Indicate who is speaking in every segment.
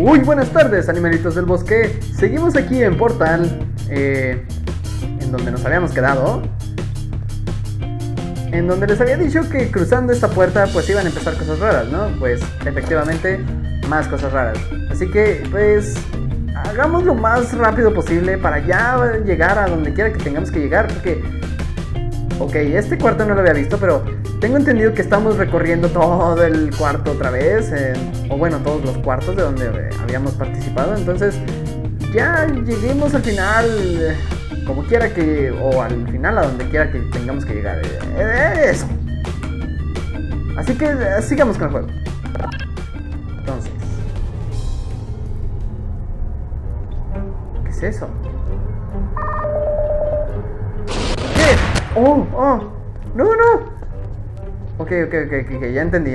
Speaker 1: Muy buenas tardes, animalitos del bosque. Seguimos aquí en Portal, en donde nos habíamos quedado. En donde les había dicho que cruzando esta puerta pues iban a empezar cosas raras, ¿no? Pues efectivamente, más cosas raras. Así que pues hagamos lo más rápido posible para ya llegar a donde quiera que tengamos que llegar. Porque, ok, este cuarto no lo había visto, pero tengo entendido que estamos recorriendo todo el cuarto otra vez, o bueno, todos los cuartos de donde habíamos participado. Entonces ya lleguemos al final, como quiera que, o al final a donde quiera que tengamos que llegar. Eso. Así que sigamos con el juego. Entonces, ¿qué es eso? ¿Qué? Oh, no. Ok, ya entendí.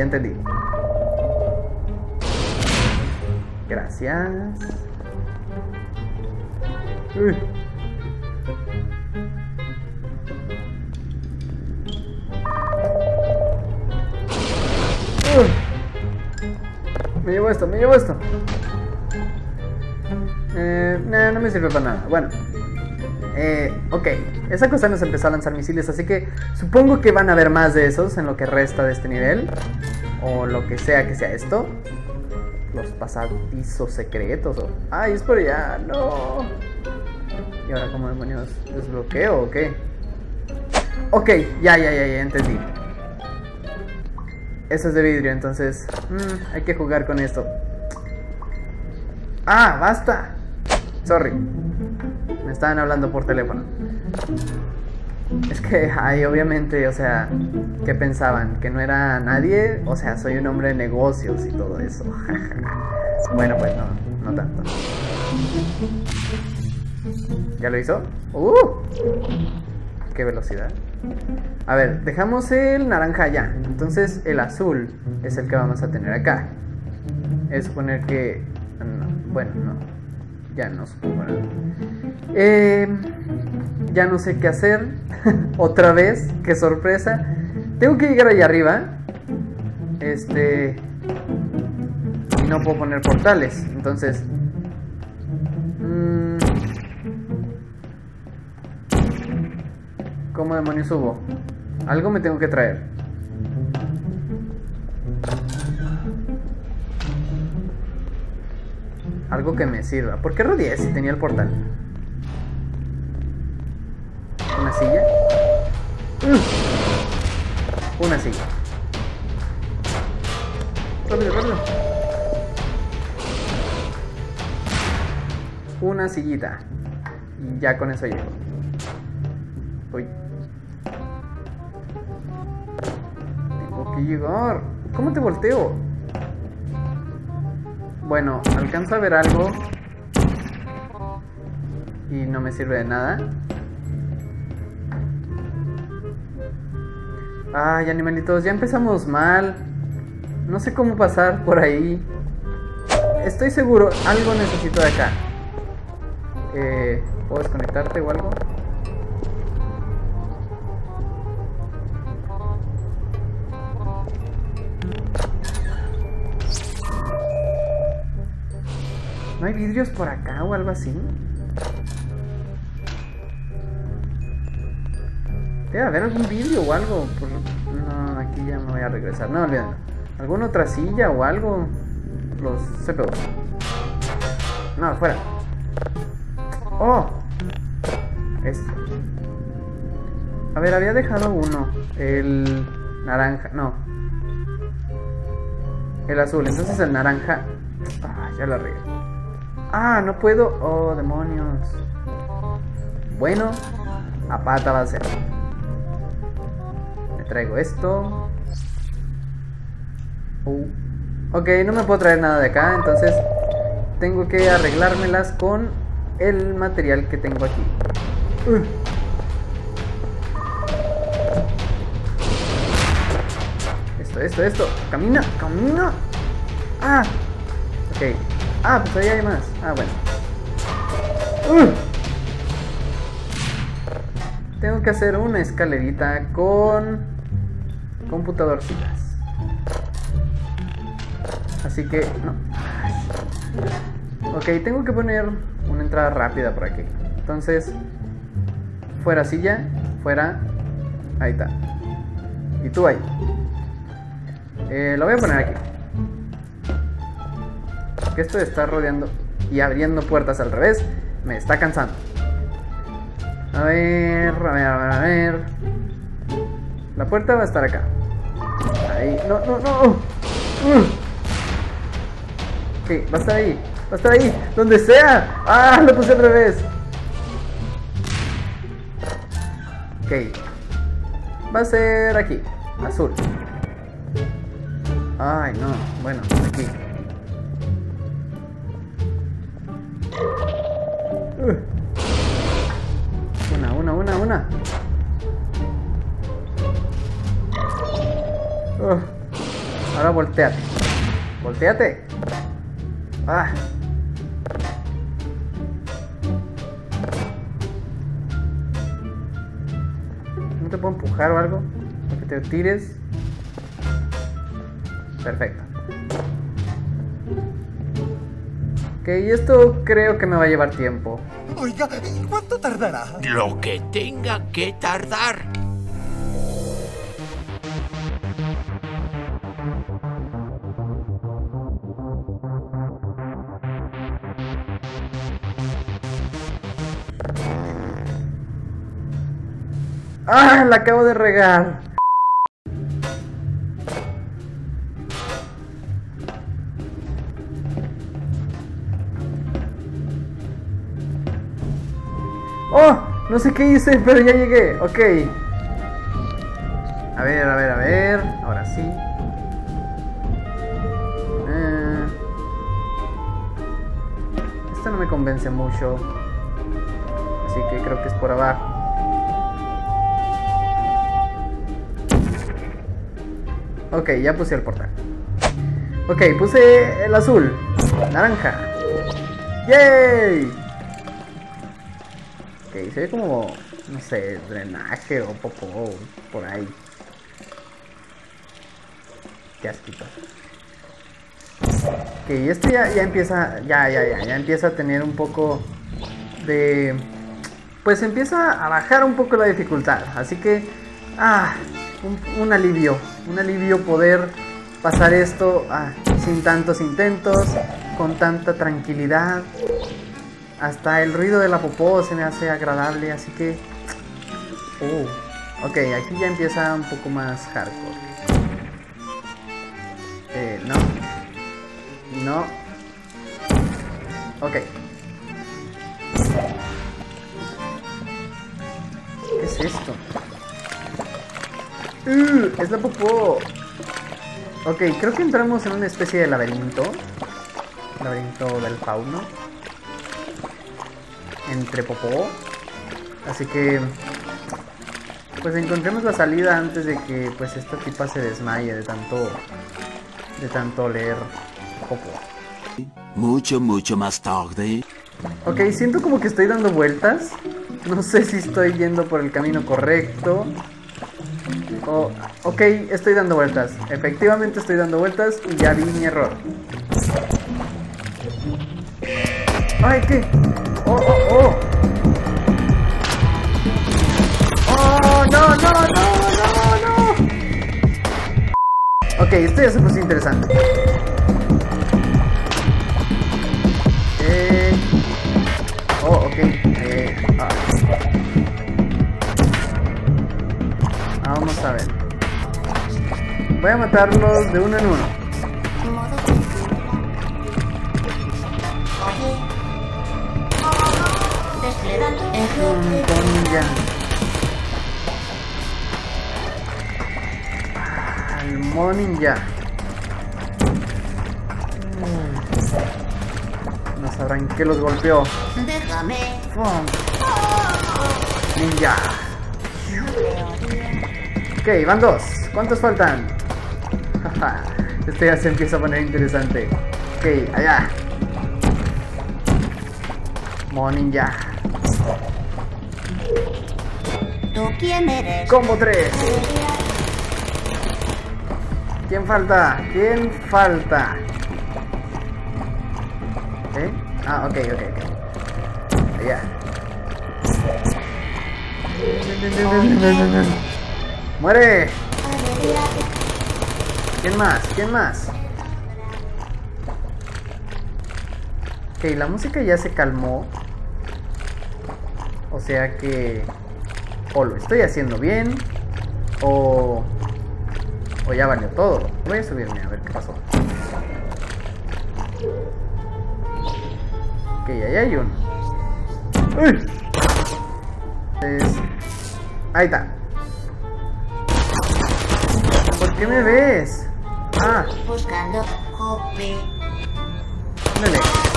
Speaker 1: Gracias. Uy. Me llevo esto. Nah, no me sirve para nada. Bueno, ok, esa cosa nos empezó a lanzar misiles, así que supongo que van a haber más de esos en lo que resta de este nivel, o lo que sea esto. Los pasadizos secretos, o... ¡Ay, es por allá! ¡No! ¿Y ahora cómo demonios desbloqueo o qué? Ok, ya entendí. Eso es de vidrio, entonces hay que jugar con esto. ¡Ah, basta! Sorry. Me estaban hablando por teléfono. Es que, ay, obviamente, o sea, ¿qué pensaban? ¿Que no era nadie? O sea, soy un hombre de negocios y todo eso. Bueno, pues no tanto. ¿Ya lo hizo? ¡Qué velocidad! A ver, dejamos el naranja allá. Entonces el azul es el que vamos a tener acá. Es suponer que... no. Ya no supongo nada. Ya no sé qué hacer. Otra vez, qué sorpresa. Tengo que llegar allá arriba. Y no puedo poner portales. Entonces ¿cómo demonios subo? Algo me tengo que traer. Algo que me sirva. ¿Por qué rodeé si tenía el portal? ¿Una silla? Una silla. Rápido. Una sillita. Y ya con eso llego. Uy. Tengo que llegar. ¿Cómo te volteo? Bueno, alcanzo a ver algo y no me sirve de nada. Ay, animalitos, ya empezamos mal. No sé cómo pasar por ahí. Estoy seguro, algo necesito de acá. ¿Puedo desconectarte o algo? ¿No hay vidrios por acá o algo así? Debe haber algún vidrio o algo. No, aquí ya me voy a regresar. No, olvídalo. ¿Alguna otra silla o algo? Los CPUs. No, fuera. ¡Oh! Este. A ver, había dejado uno. El naranja. No. El azul. Entonces el naranja. Ah, ya lo regué. Ah, no puedo. Oh, demonios. Bueno, a pata va a ser. Me traigo esto. Ok, no me puedo traer nada de acá. Entonces tengo que arreglármelas con el material que tengo aquí. Esto. Camina. Ah, ok. Ah, pues ahí hay más. Ah, bueno. Tengo que hacer una escalerita con computadorcitas. Así que, no. Ok, tengo que poner una entrada rápida por aquí. Entonces, fuera silla, fuera. Ahí está. Y tú ahí. Lo voy a poner aquí. Que esto de estar rodeando y abriendo puertas al revés me está cansando. A ver. La puerta va a estar acá. Ahí. No. Ok, va a estar ahí. Va a estar ahí. Donde sea. Ah, lo puse al revés. Ok. Va a ser aquí. Azul. Ay, no. Bueno, aquí. Una. Ahora volteate. Volteate. Ah. ¿No te puedo empujar o algo? ¿Para que te tires? Perfecto. Ok, esto creo que me va a llevar tiempo.
Speaker 2: Oiga, ¿cuánto tardará?
Speaker 3: Lo que tenga que tardar.
Speaker 1: ¡Ah! La acabo de regar. ¡Oh! No sé qué hice, pero ya llegué. Ok. A ver. Ahora sí. Esta no me convence mucho. Así que creo que es por abajo. Ok, ya puse el portal. Ok, puse el azul. Naranja. ¡Yay! Ok, se ve como, no sé, drenaje o popó por ahí. Qué asquito. Ok, esto ya empieza, ya empieza a tener un poco de... Pues empieza a bajar un poco la dificultad. Así que, un alivio poder pasar esto sin tantos intentos, con tanta tranquilidad. Hasta el ruido de la popó se me hace agradable, así que... ok, aquí ya empieza un poco más hardcore. No. Ok. ¿Qué es esto? Es la popó. Ok, creo que entramos en una especie de laberinto. Laberinto del fauno. Entre popó. Así que pues encontremos la salida antes de que pues esta tipa se desmaye de tanto leer popó.
Speaker 3: Mucho más tarde.
Speaker 1: Ok, siento como que estoy dando vueltas. No sé si estoy yendo por el camino correcto. Ok, estoy dando vueltas. Efectivamente estoy dando vueltas y ya vi mi error. Ay, ¿qué? Oh, no. Ok, esto ya se puso interesante. Ok. Vamos a ver. Voy a matarlos de uno en uno. Ya. Al modo ninja. No sabrán que los golpeó.
Speaker 4: Déjame.
Speaker 1: Ninja. Ok, van dos. ¿Cuántos faltan? Este ya se empieza a poner interesante. Ok, allá. Modo ninja.
Speaker 4: ¿Tú quién eres?
Speaker 1: Combo 3. ¿Quién falta? Ah, ok. Allá. ¡Muere! ¿Quién más? Ok, la música ya se calmó. O sea que... o lo estoy haciendo bien, o ya valió todo. Voy a subirme a ver qué pasó. Ok, ahí hay uno. ¡Uy! Ahí está. ¿Por qué me ves? Ah,
Speaker 4: Buscando copy.
Speaker 1: ándale.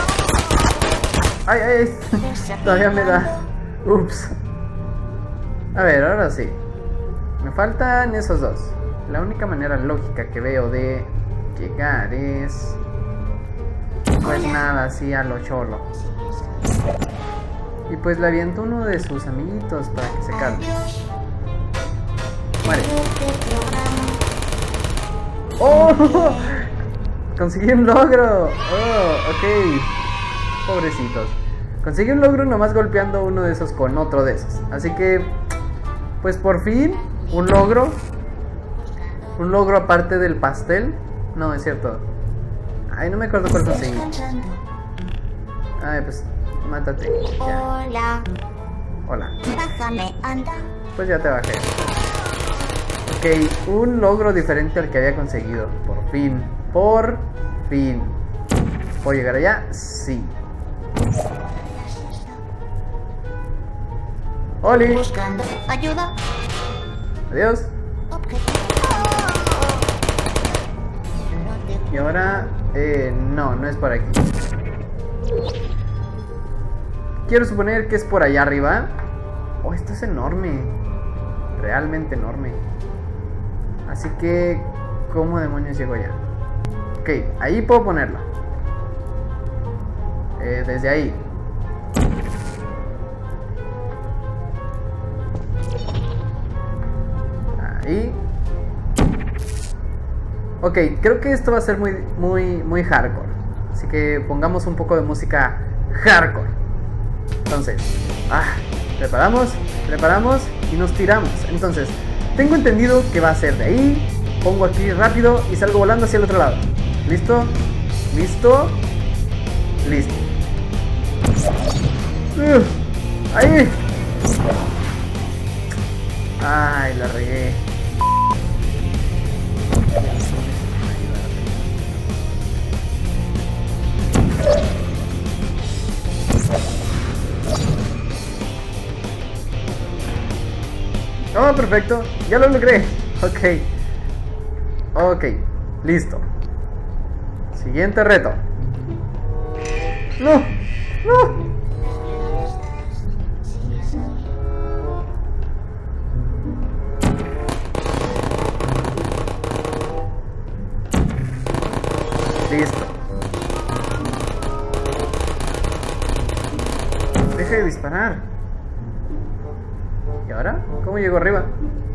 Speaker 1: Ay, todavía me da. Ups. A ver, ahora sí. Me faltan esos dos. La única manera lógica que veo de llegar es... pues nada, así a lo cholo. Y pues le aviento uno de sus amiguitos para que se calme. Muere. ¡Oh! Conseguí un logro. Oh, ok. Pobrecitos. Conseguí un logro nomás golpeando uno de esos con otro de esos. Así que, pues por fin, un logro. Un logro aparte del pastel. No, es cierto. Ay, no me acuerdo cuál conseguí. Ay, pues, mátate. Ya. Hola.
Speaker 4: Bájame, anda.
Speaker 1: Pues ya te bajé. Ok, un logro diferente al que había conseguido. Por fin. Por fin. ¿Puedo llegar allá? Sí. ¡Oli!
Speaker 4: Buscando ayuda.
Speaker 1: Adiós. Y ahora... no es por aquí. Quiero suponer que es por allá arriba. Oh, esto es enorme. Realmente enorme. Así que... ¿cómo demonios llego allá? Ok, ahí puedo ponerlo. Desde ahí. Ahí. Ok, creo que esto va a ser muy hardcore. Así que pongamos un poco de música hardcore. Entonces, preparamos y nos tiramos. Entonces, tengo entendido que va a ser de ahí. Pongo aquí rápido y salgo volando hacia el otro lado. ¿Listo? ¿Listo? Listo. Ahí. Ay, la regué. Oh, perfecto. Ya lo logré. Ok, listo. Siguiente reto. No. Listo. Deja de disparar. ¿Y ahora? ¿Cómo llego arriba?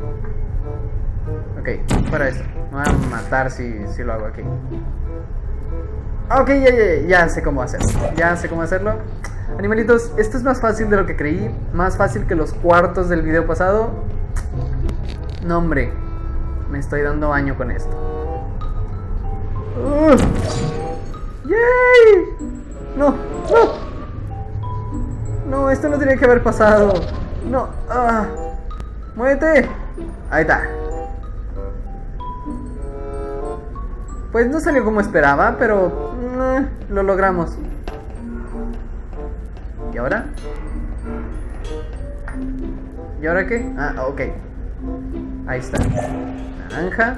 Speaker 1: Ok, para esto. Me voy a matar si lo hago aquí. Ok, ya sé cómo hacerlo. Ya sé cómo hacerlo. Animalitos, esto es más fácil de lo que creí. Más fácil que los cuartos del video pasado. No, hombre. Me estoy dando baño con esto. ¡Yay! No. No, esto no tenía que haber pasado. No. ¡Muévete! Ahí está. Pues no salió como esperaba, pero lo logramos. ¿Y ahora? ¿Y ahora qué? Ok. Ahí está. Naranja.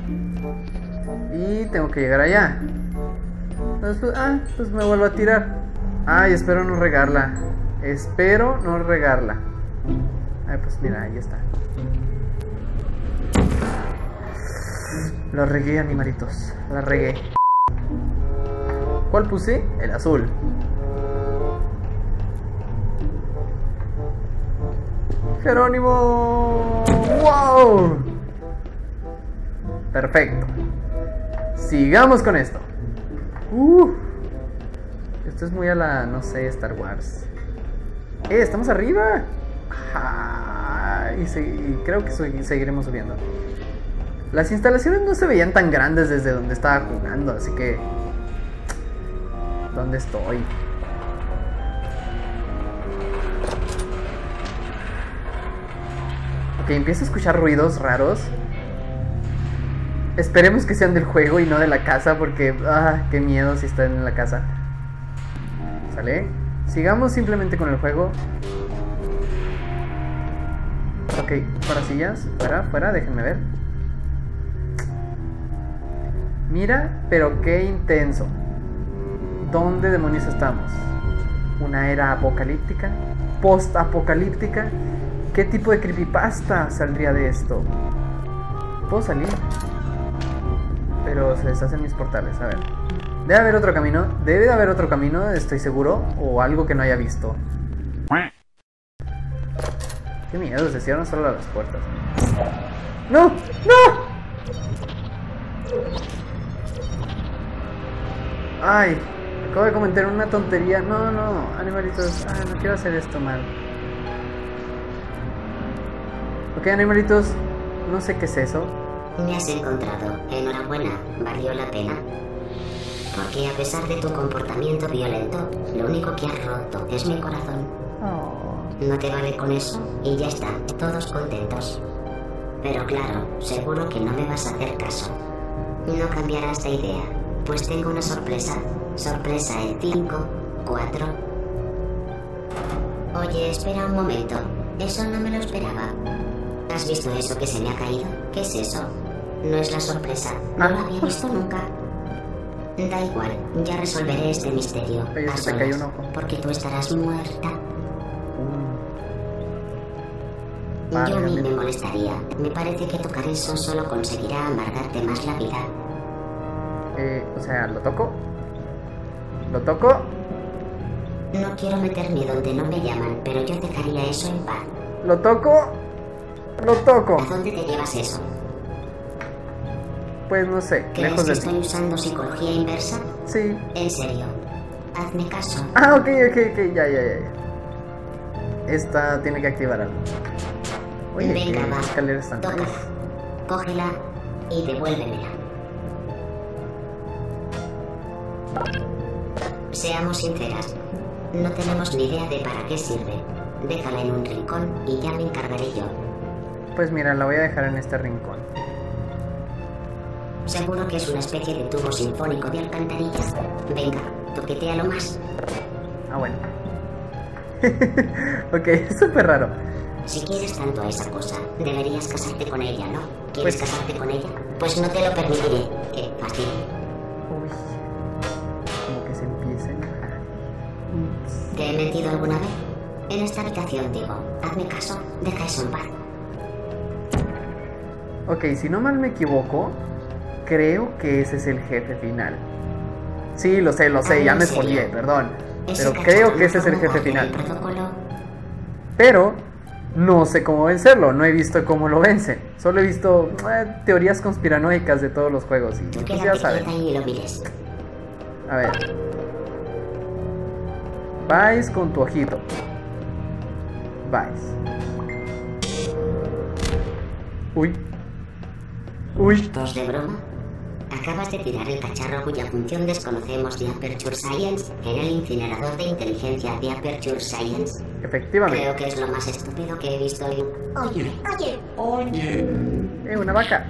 Speaker 1: Y tengo que llegar allá. Entonces, pues me vuelvo a tirar. Ay, espero no regarla. Ay, pues mira, ahí está. Lo regué, animalitos. La regué. ¿Cuál puse? El azul. ¡Jerónimo! ¡Wow! Perfecto. Sigamos con esto. Esto Esto es muy a la, no sé, Star Wars. ¡Estamos arriba! Y creo que seguiremos subiendo. Las instalaciones no se veían tan grandes desde donde estaba jugando, así que... ¿Dónde estoy? Ok, empiezo a escuchar ruidos raros. Esperemos que sean del juego y no de la casa, porque... qué miedo si están en la casa. ¿Sale? Sigamos simplemente con el juego. Ok, fuera sillas. Fuera, déjenme ver. Mira, pero qué intenso. ¿Dónde demonios estamos? ¿Una era apocalíptica? ¿Post-apocalíptica? ¿Qué tipo de creepypasta saldría de esto? ¿Puedo salir? Pero se deshacen mis portales, a ver. Debe haber otro camino. Debe de haber otro camino, estoy seguro. O algo que no haya visto. Qué miedo, se cierran solo las puertas. ¡No! ¡No! Ay, acabo de comentar una tontería. No, animalitos. No quiero hacer esto mal. Ok, animalitos, no sé qué es eso.
Speaker 5: Me has encontrado. Enhorabuena, valió la pena. Porque a pesar de tu comportamiento violento, lo único que has roto es mi corazón. No te vale con eso y ya está, todos contentos. Pero claro, seguro que no me vas a hacer caso. No cambiarás de idea, pues tengo una sorpresa. Sorpresa en 5, 4... Oye, espera un momento. Eso no me lo esperaba. ¿Has visto eso que se me ha caído? ¿Qué es eso? No es la sorpresa. No lo había visto nunca. Da igual, ya resolveré este misterio.
Speaker 1: Oye, se te cayó un ojo.
Speaker 5: Porque tú estarás muerta. Yo ni me molestaría. Me parece que tocar eso solo conseguirá amargarte más la vida.
Speaker 1: O sea, ¿lo toco? ¿Lo toco?
Speaker 5: No quiero meterme donde no me llaman, pero yo dejaría eso en paz.
Speaker 1: ¿Lo toco? Lo toco.
Speaker 5: ¿A dónde te llevas eso?
Speaker 1: Pues no sé,
Speaker 5: ¿Crees
Speaker 1: lejos
Speaker 5: que
Speaker 1: de
Speaker 5: estoy usando psicología inversa?
Speaker 1: Sí.
Speaker 5: En serio. Hazme caso.
Speaker 1: Ok, ya. Esta tiene que activar algo. Oye,
Speaker 5: venga,
Speaker 1: ¿qué
Speaker 5: va.
Speaker 1: escaleras están?
Speaker 5: Tócala. Cógela y devuélvemela. Seamos sinceras. No tenemos ni idea de para qué sirve. Déjala en un rincón y ya me encargaré yo.
Speaker 1: Pues mira, la voy a dejar en este rincón.
Speaker 5: Seguro que es una especie de tubo sinfónico de alcantarillas. Venga, toquetealo más.
Speaker 1: Bueno. Ok, es súper raro.
Speaker 5: Si quieres tanto a esa cosa, deberías casarte con ella, ¿no? ¿Quieres
Speaker 1: Pues...
Speaker 5: casarte con ella? Pues no te lo permitiré. Qué fastidio.
Speaker 1: Uy. Como que se empiecen.
Speaker 5: ¿Te he mentido alguna vez? En esta habitación, digo. Hazme caso, deja eso en paz.
Speaker 1: Ok, si no mal me equivoco, creo que ese es el jefe final. Sí, lo sé, ya me spoileé, perdón. Pero creo que ese es el jefe final. Pero no sé cómo vencerlo, no he visto cómo lo vencen. Solo he visto teorías conspiranoicas de todos los juegos y pues ya saben. A ver. Vais con tu ojito. Vais. Uy.
Speaker 5: ¿Estás de broma? Acabas de tirar el cacharro cuya función desconocemos de Aperture Science en el incinerador de inteligencia de Aperture Science.
Speaker 1: Efectivamente.
Speaker 5: Creo que es lo más estúpido que he visto en... Oye.
Speaker 1: Una vaca.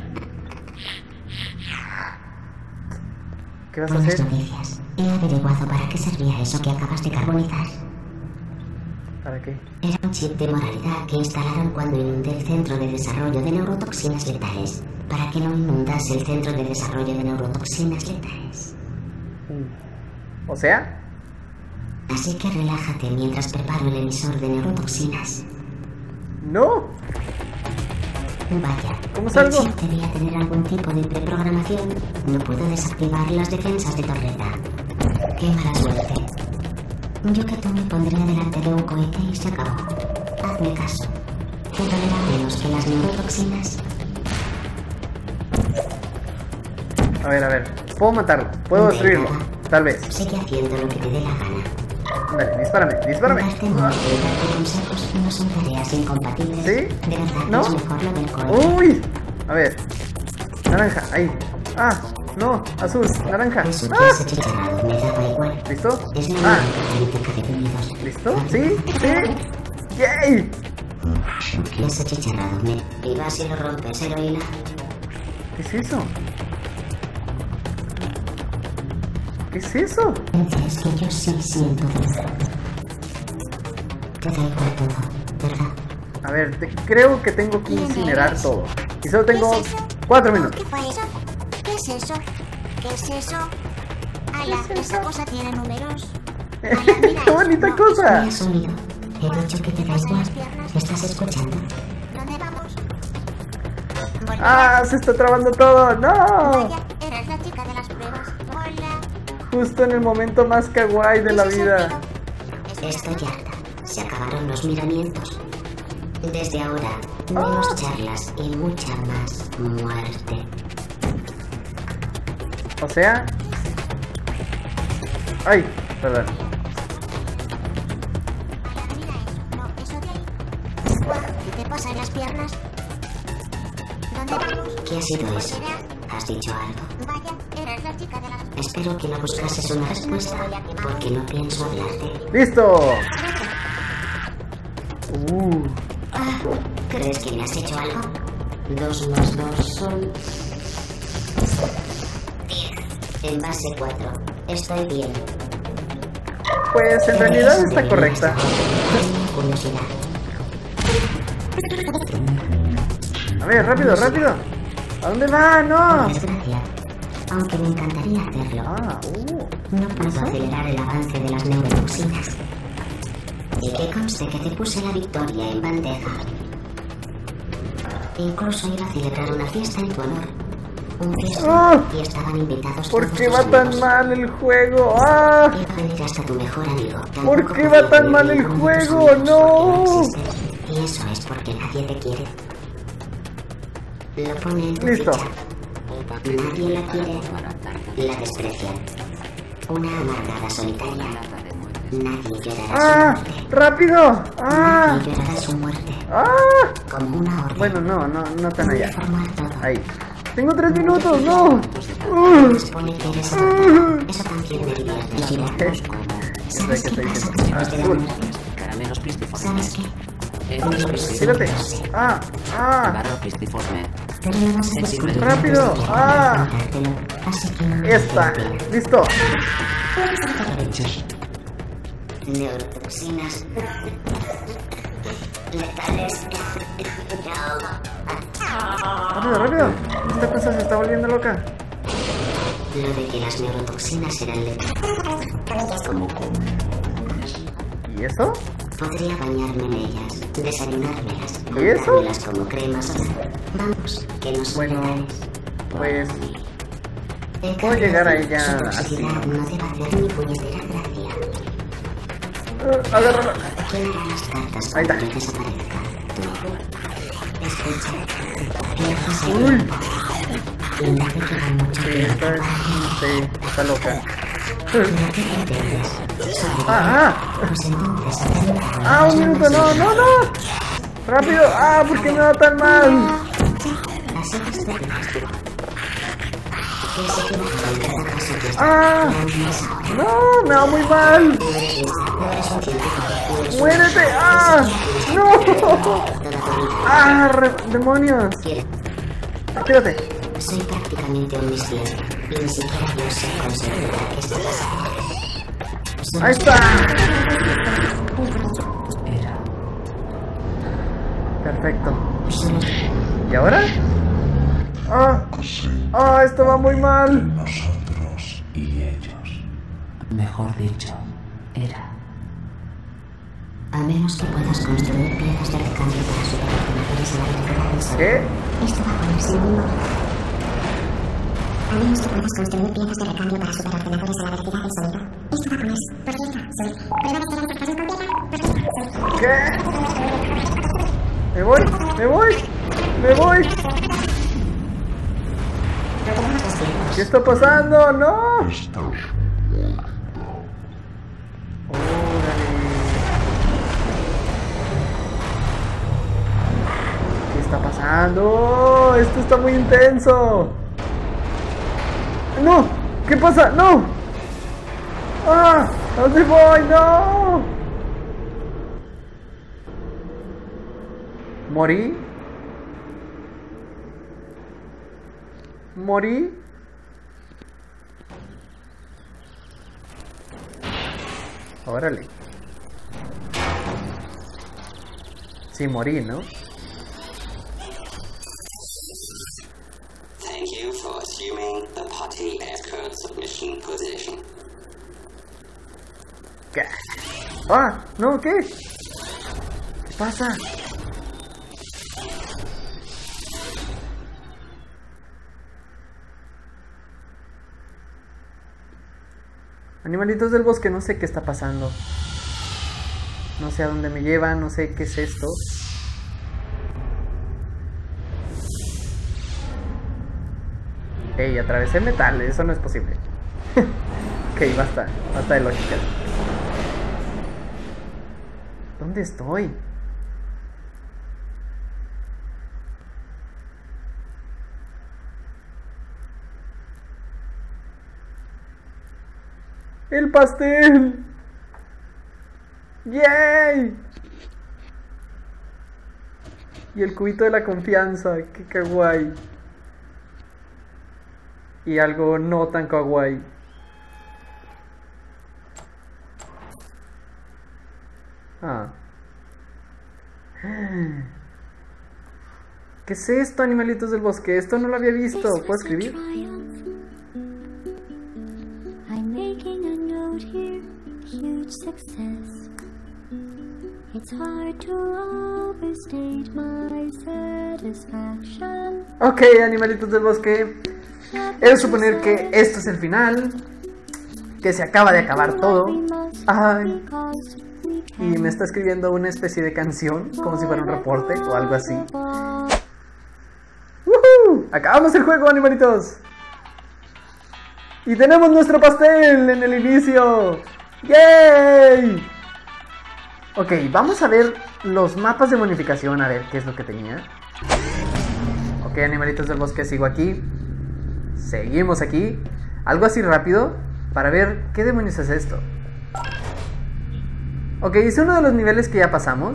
Speaker 1: ¿Qué vas a
Speaker 5: Buenas
Speaker 1: hacer?
Speaker 5: noticias. He averiguado para qué servía eso que acabas de carbonizar.
Speaker 1: ¿Para qué?
Speaker 5: Era un chip de moralidad que instalaron cuando inundé el centro de desarrollo de neurotoxinas letales. Para que no inundase el centro de desarrollo de neurotoxinas letales.
Speaker 1: O sea...
Speaker 5: Así que relájate mientras preparo el emisor de neurotoxinas.
Speaker 1: ¡No!
Speaker 5: Vaya,
Speaker 1: ¿Cómo salgo?
Speaker 5: el chip debía tener algún tipo de preprogramación. No puedo desactivar las defensas de torreta. ¡Qué mala suerte! Yo que tú me pondría delante de un cohete y se acabó. Hazme caso. Te dolerá menos que las neurotoxinas.
Speaker 1: A ver. Puedo matarlo. Puedo destruirlo. Tal vez.
Speaker 5: Sigue haciendo lo que te dé la gana.
Speaker 1: Dale, dispárame, dispárame.
Speaker 5: Darte amor y darte consejos no son tareas incompatibles.
Speaker 1: ¿Sí?
Speaker 5: De verdad,
Speaker 1: ¿No?
Speaker 5: es mejor lo del cole.
Speaker 1: Uy. A ver. Naranja, ahí. Ah, no, azul, naranja.
Speaker 5: Eso que
Speaker 1: Ah.
Speaker 5: has achicharrado me daba igual.
Speaker 1: ¿Listo?
Speaker 5: Es la
Speaker 1: Ah,
Speaker 5: única política de unidos.
Speaker 1: ¿listo? ¿Sí? ¿Sí? ¡Yay!
Speaker 5: ¿Qué has achicharrado, me? Y vas y lo rompes, heroína.
Speaker 1: ¿Qué es eso? ¿Qué es eso?
Speaker 5: Es que yo sí siento dolor. Te da igual todo, ¿verdad?
Speaker 1: A ver, creo que tengo que incinerar todo. Y solo tengo 4 minutos.
Speaker 4: ¿Qué fue eso? ¿Qué es eso? ¿Qué es eso? Ala, esa cosa tiene números. Ala, mira
Speaker 1: ¡Qué bonita
Speaker 4: eso.
Speaker 1: cosa!
Speaker 5: ¿Qué has oído? He dicho que te da igual. ¿Estás escuchando?
Speaker 4: ¿Dónde vamos?
Speaker 1: ¡Ah! ¡Se está trabando todo! ¡No!
Speaker 4: Vaya, eres la chica de las pruebas. Hola.
Speaker 1: Justo en el momento más kawaii de la vida.
Speaker 5: Estoy harta. Se acabaron los miramientos. Desde ahora, menos charlas y mucha más muerte.
Speaker 1: O sea... ¡Ay! Perdón.
Speaker 4: Ala, mira eso. No, eso de ahí. Guau, ¿qué te pasa en las piernas? ¿Dónde vamos?
Speaker 5: ¿Qué ha sido eso? ¿Has dicho algo?
Speaker 4: Vaya, eres la chica de las pruebas.
Speaker 5: Espero que no buscases una respuesta, porque no pienso hablarte.
Speaker 1: ¡Listo!
Speaker 5: ¿Crees que me has hecho algo? 2 más 2 son... 10. En base 4. Estoy bien.
Speaker 1: Pues en realidad está correcta.
Speaker 5: Curiosidad.
Speaker 1: A ver, rápido, rápido. ¿A dónde va? ¡No!
Speaker 5: Por desgracia, aunque me encantaría hacerlo,
Speaker 1: Ah,
Speaker 5: no puedo acelerar el avance de las neurotoxinas. Y que conste que te puse la victoria en bandeja. Incluso iba a celebrar una fiesta en tu honor. Un fiesta y estaban invitados
Speaker 1: ¿por
Speaker 5: todos
Speaker 1: qué
Speaker 5: tus
Speaker 1: va tan
Speaker 5: amigos.
Speaker 1: mal el juego? ¡Ah!
Speaker 5: Iba a venir hasta tu mejor amigo.
Speaker 1: ¿Por qué va tan mal el juego? ¡No!
Speaker 5: Y eso es porque nadie te quiere. Lo pone en tu
Speaker 1: Listo.
Speaker 5: ficha. Nadie la quiere. La desprecian. Una amargada solitaria. Nadie llorará
Speaker 1: ¡Ah!
Speaker 5: su muerte.
Speaker 1: ¡Rápido! ¡Ah!
Speaker 5: Nadie llorará su muerte.
Speaker 1: ¡Ah!
Speaker 5: Como una orden.
Speaker 1: Bueno, no tan allá.
Speaker 5: Formar todo.
Speaker 1: Ahí. Tengo 3 minutos, no.
Speaker 5: Supone que eres adoptado. Eso también me divierte.
Speaker 1: No sé qué estoy diciendo. Azul.
Speaker 6: Caramelos pistiformes.
Speaker 5: ¿Sabes qué?
Speaker 1: Tírate. ¡Ah! ¡Ah!
Speaker 6: Barro pistiforme.
Speaker 5: Pero no vas a descubrir
Speaker 1: ¡Rápido!
Speaker 5: antes de que
Speaker 1: ¡Ah!
Speaker 5: contártelo. Así que no
Speaker 1: ¡Esta!
Speaker 5: te pena.
Speaker 1: ¡Listo!
Speaker 5: Neurotoxinas letales.
Speaker 1: ¡Rápido, rápido! Esta cosa se está volviendo loca.
Speaker 5: Lo de que las neurotoxinas eran letales.
Speaker 1: ¿Y eso?
Speaker 5: Podría bañarme en ellas, desayunármelas,
Speaker 1: ¿Y eso?
Speaker 5: comprármelas como cremas. Vamos, que no son
Speaker 1: Bueno,
Speaker 5: letales.
Speaker 1: pues...
Speaker 5: En
Speaker 1: puedo
Speaker 5: cambio,
Speaker 1: llegar a ella
Speaker 5: su
Speaker 1: así.
Speaker 5: toxicidad no te va a hacer ni puñetera gracia.
Speaker 1: Agárralo.
Speaker 5: ¿Quién hará las cartas
Speaker 1: Ahí
Speaker 5: cuando
Speaker 1: está.
Speaker 5: yo desaparezca? Tú. Escucha. Piensas en
Speaker 1: Uy.
Speaker 5: tiempo. Y no te queda mucho
Speaker 1: Sí,
Speaker 5: tiempo.
Speaker 1: está loca.
Speaker 5: Pero ¿qué pretendes? Sobrevivir.
Speaker 1: ¡Ah!
Speaker 5: Pues entonces atenta.
Speaker 1: ¡Ah! ¡Un minuto! ¡No! ¡No! ¡No! ¡Rápido! ¡Ah! ¿Por qué me va tan mal?
Speaker 5: Así que te cuidas. Que se queda con cada paso que está.
Speaker 1: ¡Ah! ¡No! ¡Me va muy mal!
Speaker 5: No eres un científico.
Speaker 1: ¡Muérete! ¡Ah! ¡No!
Speaker 5: Toda tu vida.
Speaker 1: ¡Ah! ¡Demonios!
Speaker 5: Quiere.
Speaker 1: Actívate.
Speaker 5: Soy prácticamente omnisciente. Y ni siquiera yo sé conseguir que esto pase.
Speaker 1: ¡Ahí está!
Speaker 6: Era.
Speaker 1: Perfecto. ¿Y ahora? ¡Ah! ¡Ah! Esto va muy mal.
Speaker 7: Nosotros y ellos.
Speaker 6: Mejor dicho, era.
Speaker 5: A menos que puedas construir piezas de recambio para superordenadores a la velocidad del sol.
Speaker 1: ¿Qué?
Speaker 5: Esto va a ponerse muy mono. A menos que puedas construir piezas de recambio para superordenadores a la velocidad del sonido. Esto va a ponerse. ¿Por qué está? Sol. Prueba de ser interacción completa. ¿Por qué? Sol.
Speaker 1: ¿Qué? ¡Me voy! ¡Me voy! ¡Me voy!
Speaker 5: No tenemos los tiempos.
Speaker 1: ¿Qué está pasando? ¡No!
Speaker 7: Estos
Speaker 1: está pasando? Esto está muy intenso. ¡No! ¿Qué pasa? ¡No! ¡Ah! ¿A dónde voy? ¡No! ¿Morí? ¿Morí? Órale. Sí, morí, ¿no?
Speaker 8: Thank you for assuming the party escort submission position.
Speaker 1: ¿Qué? ¡Ah! ¿No? ¿Qué? ¿Qué pasa? Animalitos del bosque, no sé qué está pasando. No sé a dónde me llevan, no sé qué es esto. Ey, atravesé metal, eso no es posible. Ok, basta de lógica. ¿Dónde estoy? ¡El pastel! ¡Yay! Y el cubito de la confianza, qué kawaii. Y algo no tan kawaii. Ah. ¿Qué es esto, animalitos del bosque? Esto no lo había visto. ¿Puedo escribir? Ok, animalitos del bosque. He de suponer que esto es el final. Que se acaba de acabar todo. Ay. Y me está escribiendo una especie de canción, como si fuera un reporte o algo así. ¡Woohoo! Acabamos el juego, animalitos. Y tenemos nuestro pastel en el inicio. ¡Yay! Ok, vamos a ver los mapas de bonificación, a ver qué es lo que tenía. Ok, animalitos del bosque, sigo aquí. Seguimos aquí. Algo así rápido para ver qué demonios es esto. Ok, es uno de los niveles que ya pasamos.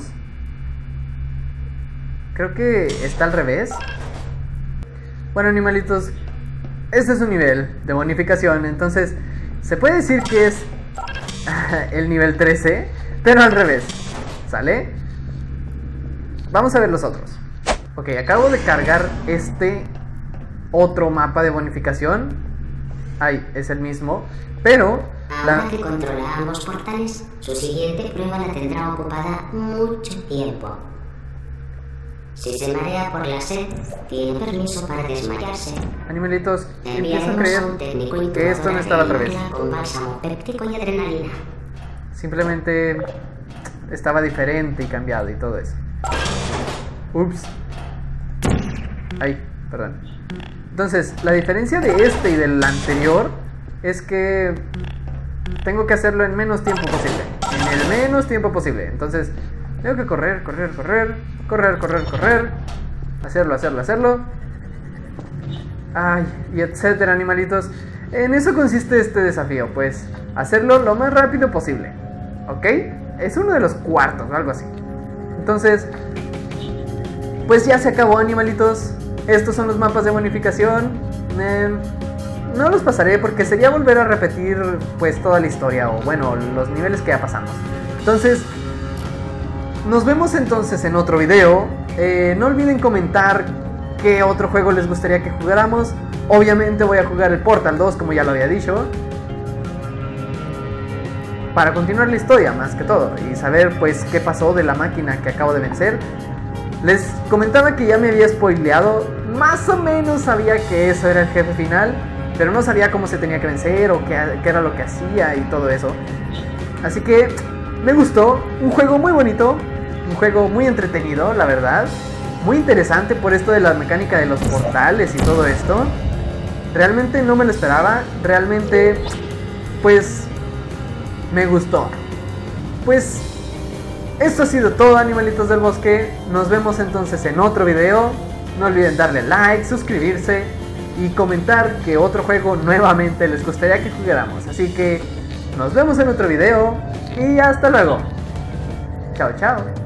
Speaker 1: Creo que está al revés. Bueno, animalitos, este es un nivel de bonificación. Entonces, se puede decir que es el nivel 13, pero al revés. ¿Sale? Vamos a ver los otros. Ok, acabo de cargar este otro mapa de bonificación. Ay, es el mismo. Pero
Speaker 5: ahora que controla ambos portales, su siguiente prueba la tendrá ocupada mucho tiempo. Si se marea por la sed, tiene permiso para desmayarse.
Speaker 1: Animalitos, empiezo a creer que esto no estaba al revés.
Speaker 5: Con bálsamo péptico y adrenalina.
Speaker 1: Simplemente estaba diferente y cambiado y todo eso. Ups. Ay, perdón. Entonces, la diferencia de este y del anterior es que tengo que hacerlo en menos tiempo posible. En el menos tiempo posible. Entonces, tengo que correr. Hacerlo. Ay, y etcétera, animalitos. En eso consiste este desafío, pues hacerlo lo más rápido posible. ¿Ok? Es uno de los cuartos, algo así. Entonces, pues ya se acabó, animalitos. Estos son los mapas de bonificación. No los pasaré porque sería volver a repetir pues toda la historia, o bueno, los niveles que ya pasamos. Entonces, nos vemos entonces en otro video. No olviden comentar qué otro juego les gustaría que jugáramos. Obviamente voy a jugar el Portal 2, como ya lo había dicho, para continuar la historia más que todo y saber pues qué pasó de la máquina que acabo de vencer. Les comentaba que ya me había spoileado. Más o menos sabía que eso era el jefe final, pero no sabía cómo se tenía que vencer o qué era lo que hacía y todo eso. Así que me gustó. Un juego muy bonito, un juego muy entretenido, la verdad. Muy interesante por esto de la mecánica de los portales y todo esto. Realmente no me lo esperaba. Realmente, pues, me gustó. Pues, esto ha sido todo, animalitos del bosque. Nos vemos entonces en otro video. No olviden darle like, suscribirse y comentar qué otro juego nuevamente les gustaría que jugáramos. Así que nos vemos en otro video y hasta luego. Chao, chao.